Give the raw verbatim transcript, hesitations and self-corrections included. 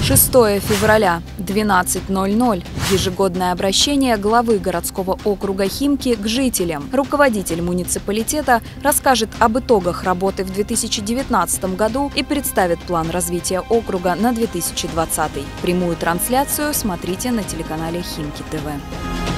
шестое февраля, двенадцать ноль ноль. Ежегодное обращение главы городского округа Химки к жителям. Руководитель муниципалитета расскажет об итогах работы в две тысячи девятнадцатом году и представит план развития округа на две тысячи двадцатый. Прямую трансляцию смотрите на телеканале Химки ТВ.